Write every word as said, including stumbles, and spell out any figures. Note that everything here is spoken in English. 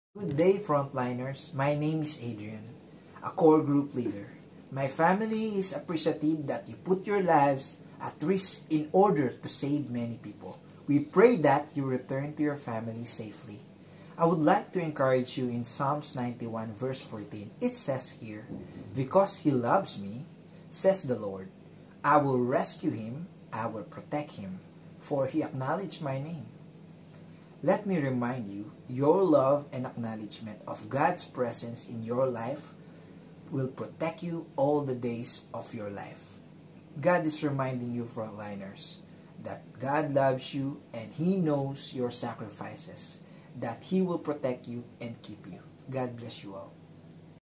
Good day, frontliners. My name is Adrian, a core group leader. My family is appreciative that you put your lives at risk in order to save many people. We pray that you return to your family safely. I would like to encourage you in Psalms ninety-one verse fourteen. It says here, "Because he loves me, says the Lord, I will rescue him, I will protect him, for he acknowledged my name." Let me remind you, your love and acknowledgement of God's presence in your life will protect you all the days of your life. God is reminding you, frontliners, that God loves you and He knows your sacrifices, that He will protect you and keep you. God bless you all.